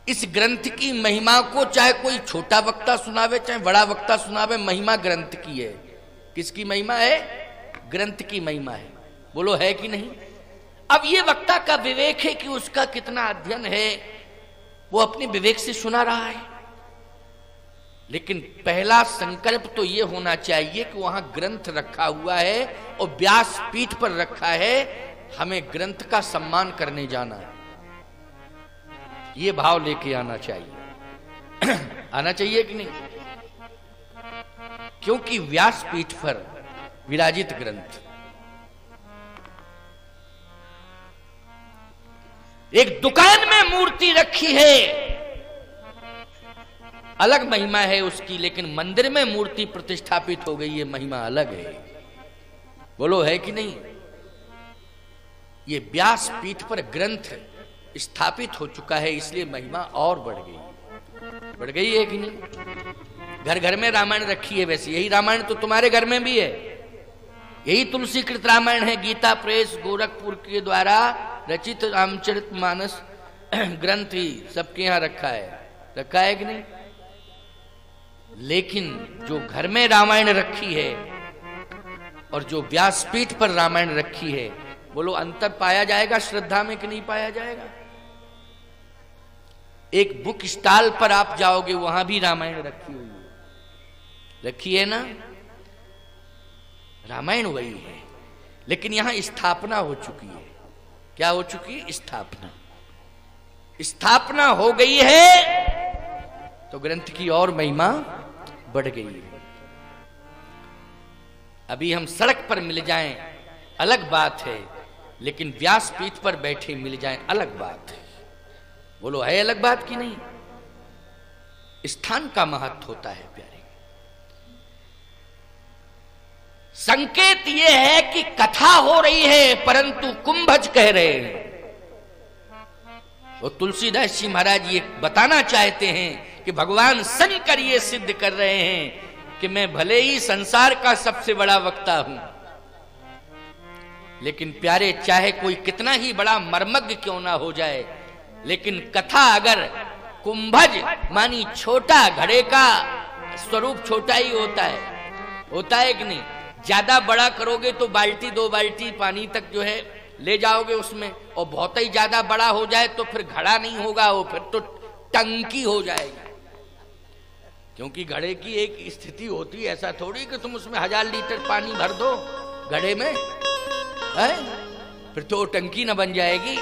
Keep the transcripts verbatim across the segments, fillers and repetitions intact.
इस ग्रंथ की महिमा को चाहे कोई छोटा वक्ता सुनावे चाहे बड़ा वक्ता सुनावे, महिमा ग्रंथ की है। किसकी महिमा है? ग्रंथ की महिमा है। बोलो है कि नहीं? अब ये वक्ता का विवेक है कि उसका कितना अध्ययन है, वो अपने विवेक से सुना रहा है। लेकिन पहला संकल्प तो ये होना चाहिए कि वहां ग्रंथ रखा हुआ है और व्यास पीठ पर रखा है, हमें ग्रंथ का सम्मान करने जाना है। ये भाव लेके आना चाहिए। आना चाहिए कि नहीं? क्योंकि व्यास पीठ पर विराजित ग्रंथ एक दुकान में मूर्ति रखी है, अलग महिमा है उसकी, लेकिन मंदिर में मूर्ति प्रतिष्ठापित हो गई है, महिमा अलग है। बोलो है कि नहीं? ये व्यास पीठ पर ग्रंथ स्थापित हो चुका है, इसलिए महिमा और बढ़ गई। बढ़ गई है कि नहीं? घर घर में रामायण रखी है। वैसे यही रामायण तो तुम्हारे घर में भी है, यही तुलसीकृत रामायण है। गीता प्रेस गोरखपुर के द्वारा रचित रामचरितमानस ग्रंथ ही सबके यहां रखा है। रखा है कि नहीं? लेकिन जो घर में रामायण रखी है और जो व्यासपीठ पर रामायण रखी है, बोलो अंतर पाया जाएगा श्रद्धा में कि नहीं पाया जाएगा? एक बुक स्टॉल पर आप जाओगे, वहां भी रामायण रखी हुई है। रखी है ना? रामायण वही है, लेकिन यहां स्थापना हो चुकी है। क्या हो चुकी है? स्थापना। स्थापना हो गई है तो ग्रंथ की और महिमा बढ़ गई है। अभी हम सड़क पर मिल जाएं अलग बात है, लेकिन व्यासपीठ पर बैठे मिल जाएं अलग बात है। बोलो है अलग बात की नहीं? स्थान का महत्व होता है प्यारे। संकेत यह है कि कथा हो रही है परंतु कुंभज कह रहे हैं। वो तुलसीदास जी महाराज ये बताना चाहते हैं कि भगवान शंकर ये सिद्ध कर रहे हैं कि मैं भले ही संसार का सबसे बड़ा वक्ता हूं, लेकिन प्यारे चाहे कोई कितना ही बड़ा मर्मज्ञ क्यों ना हो जाए, लेकिन कथा अगर कुंभज मानी छोटा, घड़े का स्वरूप छोटा ही होता है। होता है कि नहीं? ज्यादा बड़ा करोगे तो बाल्टी दो बाल्टी पानी तक जो है ले जाओगे उसमें, और बहुत ही ज्यादा बड़ा हो जाए तो फिर घड़ा नहीं होगा, वो फिर तो टंकी हो जाएगी। क्योंकि घड़े की एक स्थिति होती है, ऐसा थोड़ी कि तुम उसमें हजार लीटर पानी भर दो घड़े में, है? फिर तो टंकी न बन जाएगी।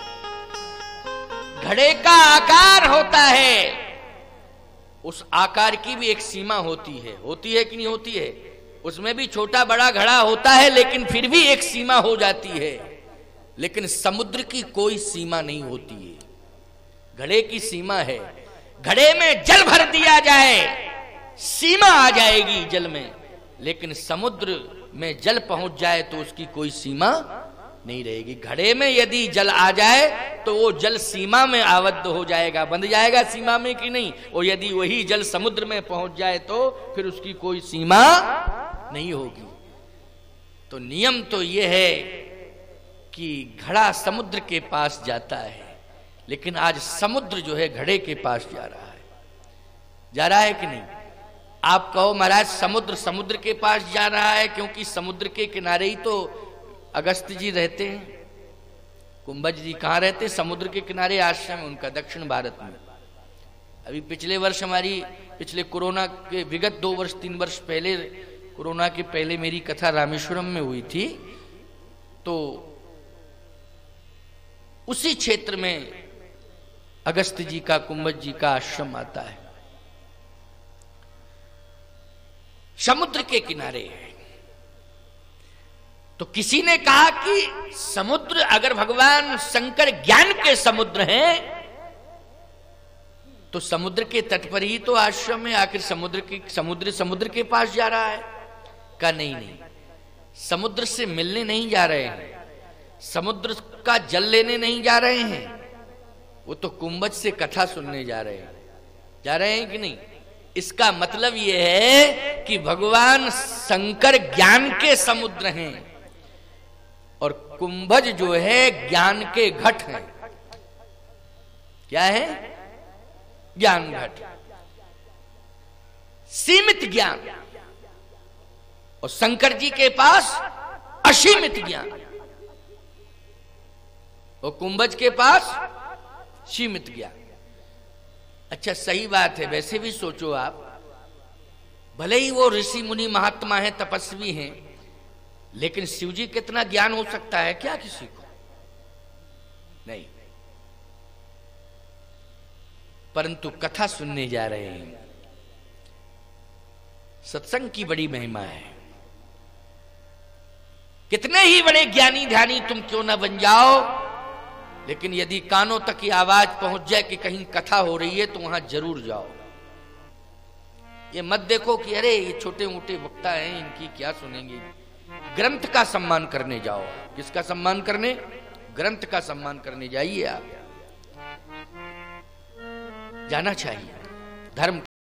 घड़े का आकार होता है, उस आकार की भी एक सीमा होती है। होती है कि नहीं होती है? उसमें भी छोटा बड़ा घड़ा होता है, लेकिन फिर भी एक सीमा हो जाती है। लेकिन समुद्र की कोई सीमा नहीं होती है, घड़े की सीमा है। घड़े में जल भर दिया जाए, सीमा आ जाएगी जल में, लेकिन समुद्र में जल पहुंच जाए तो उसकी कोई सीमा नहीं रहेगी। घड़े में यदि जल आ जाए तो वो जल सीमा में आबद्ध हो जाएगा, बंध जाएगा सीमा में कि नहीं? और यदि वही जल समुद्र में पहुंच जाए तो फिर उसकी कोई सीमा नहीं होगी। तो नियम तो ये है कि घड़ा समुद्र के पास जाता है, लेकिन आज समुद्र जो है घड़े के पास जा रहा है। जा रहा है कि नहीं? आप कहो महाराज समुद्र समुद्र के पास जा रहा है, क्योंकि समुद्र के किनारे ही तो अगस्त जी रहते हैं। कुंभज जी कहाँ रहते? समुद्र के किनारे आश्रम है उनका, दक्षिण भारत में। अभी पिछले वर्ष हमारी पिछले कोरोना के विगत दो वर्ष तीन वर्ष पहले, कोरोना के पहले मेरी कथा रामेश्वरम में हुई थी, तो उसी क्षेत्र में अगस्त जी का कुंभज जी का आश्रम आता है, समुद्र के किनारे है। तो किसी ने कहा कि समुद्र, अगर भगवान शंकर ज्ञान के समुद्र हैं तो समुद्र के तट पर ही तो आश्रम है, आखिर समुद्र की समुद्र समुद्र के पास जा रहा है? का नहीं नहीं, समुद्र से मिलने नहीं जा रहे हैं, समुद्र का जल लेने नहीं जा रहे हैं, वो तो कुंभज से कथा सुनने जा रहे हैं। जा रहे हैं कि नहीं? इसका मतलब यह है कि भगवान शंकर ज्ञान के समुद्र हैं और कुंभज जो है ज्ञान के घट हैं। क्या है? ज्ञान घट, सीमित ज्ञान, और शंकर जी के पास असीमित ज्ञान, और कुंभज के पास सीमित ज्ञान। अच्छा, सही बात है। वैसे भी सोचो आप, भले ही वो ऋषि मुनि महात्मा हैं, तपस्वी हैं, लेकिन शिव जी कितना ज्ञान हो सकता है क्या किसी को? नहीं। परंतु कथा सुनने जा रहे हैं, सत्संग की बड़ी महिमा है। कितने ही बड़े ज्ञानी ध्यानी तुम क्यों ना बन जाओ, लेकिन यदि कानों तक की आवाज पहुंच जाए कि कहीं कथा हो रही है तो वहां जरूर जाओ। ये मत देखो कि अरे ये छोटे मोटे वक्ता हैं, इनकी क्या सुनेंगे। ग्रंथ का सम्मान करने जाओ। किसका सम्मान करने? ग्रंथ का सम्मान करने जाइए। आप जाना चाहिए, धर्म